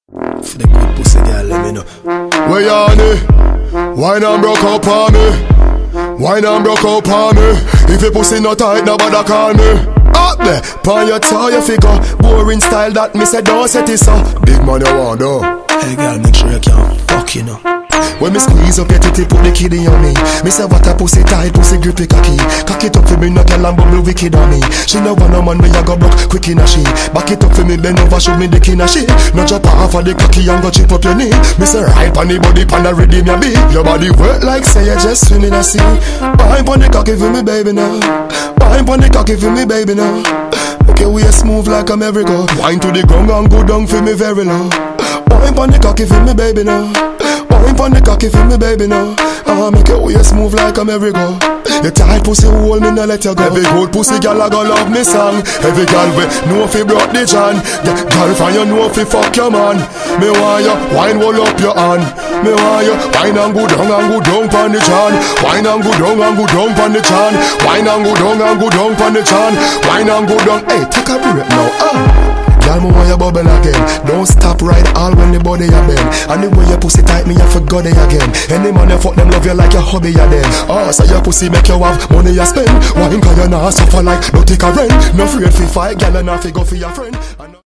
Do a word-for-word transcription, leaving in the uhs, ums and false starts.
For the good pussy girl, let me know. Where you on it? Wine and broke up on me. Wine and broke up on me. If your pussy not tight, nobody call me. Up there, pon your toe, your figure. Boring style that me say don't set it so. Big man you want though. Hey girl, make sure you can't fuck you know. When me squeeze up your titty, put the kid in on me. Me say what a pussy tight, pussy grippy cocky. Cock it up for me, no girl and bubble wicked on me. She no want no man, me a go broke quick in a she. Back it up for me, bend over, show me the kin a she. No drop off of the cocky and go chip up your knee. Me say right on the body, pan the ready me a be. Your body work like say you just swim in a sea. Wine pon the cocky for me, baby now. Wine pon the cocky for me, baby now. Okay, we a smooth like a merry-go. Wine to the ground and go down for me very low. Wine pon the cocky for me, baby now. Wine pon the cocky for me, baby now. Ah, make your waist move like a merry-go. Your tight pussy hold me, no let you go. Every good pussy girl a go love me song. Every girl we know if he brought the John. Girl find you know if he fuck your man. Me want you wine roll up your hand. Me want you wine and go down and go down pon the John. Wine and go down and go down pon the John. Wine and go down and go down pon the John. Wine and go down. Hey, take a break now. Ah. Girl, me want you bubble again. Don't stop right all when the body you bend. And the way your pussy tight, me you forgot it again. Any man you fuck them love you like your hobby you then. Oh, so your pussy make you have money you spend. Why cause you not suffer like no take a rent. No afraid fi fight, girl, and not fi go for your friend.